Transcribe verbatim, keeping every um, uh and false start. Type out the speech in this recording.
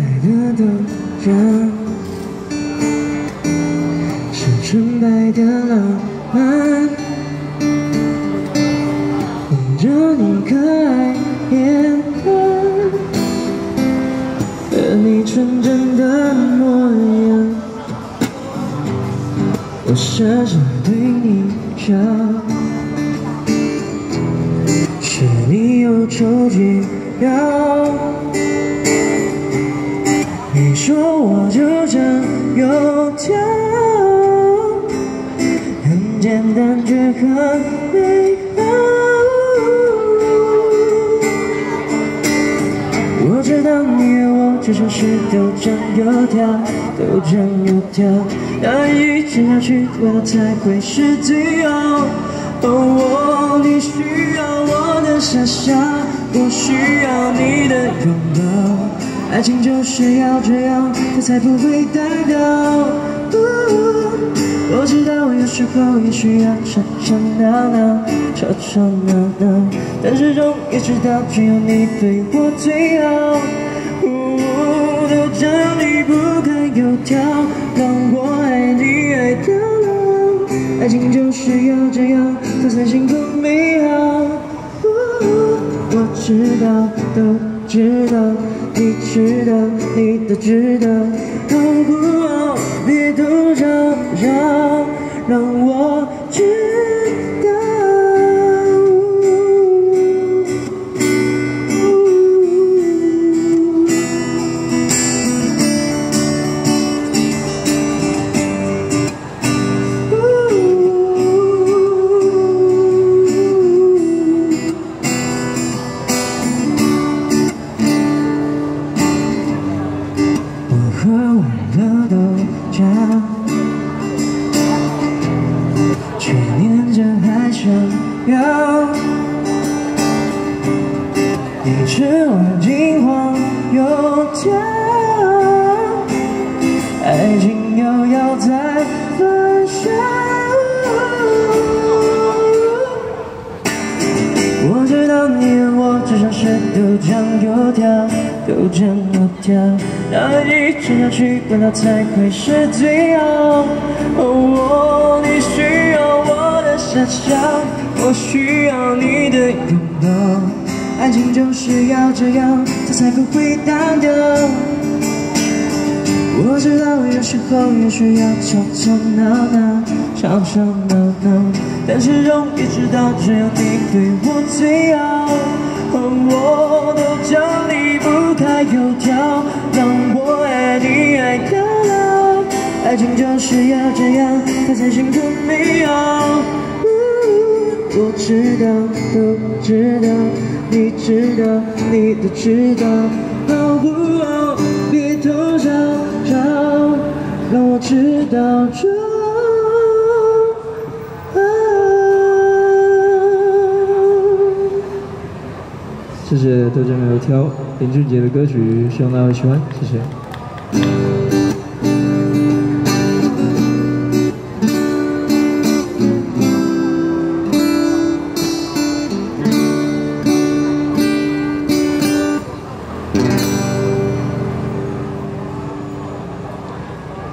的豆浆，是纯白的浪漫，望着你可爱脸庞和你纯真的模样，我傻傻对你笑，是你忧愁解药。你说我就像油条，很简单却很美好。我知道你和我就像是豆浆油条，豆浆油条，要一直下去，味道才会是最好。哦，你需要我的傻笑，我需要你的拥抱。爱情就是要这样，它才不会单调。我知道有时候也需要吵吵闹闹，吵吵闹闹，但始终也知道只有你对我最好。都叫你不可油条，让我爱你爱到老。爱情就是要这样，它才幸福美好。我知道，都知道。你知道，你都知道，好不好？别多吵吵，让我知道。喝完了豆浆，却念着还想要。你吃完金黄油条，爱情又要再焚烧。我知道你和我就像是豆浆油条，豆浆油条，要一直下去，味道才会是最好。哦，你需要我的傻笑，我需要你的拥抱。爱情就是要这样，它才不会单调。我知道有时候也需要吵吵闹闹，吵吵闹闹，但始终也知道只有你对我最好。我都叫你不开油条，让我爱你爱到老。爱情就是要这样，它才幸福美好。我知道，都知道，你知道，你都知道，好不好？别多吵吵，让我知道就好。 谢谢豆浆油条，林俊杰的歌曲，希望大家会喜欢，谢谢。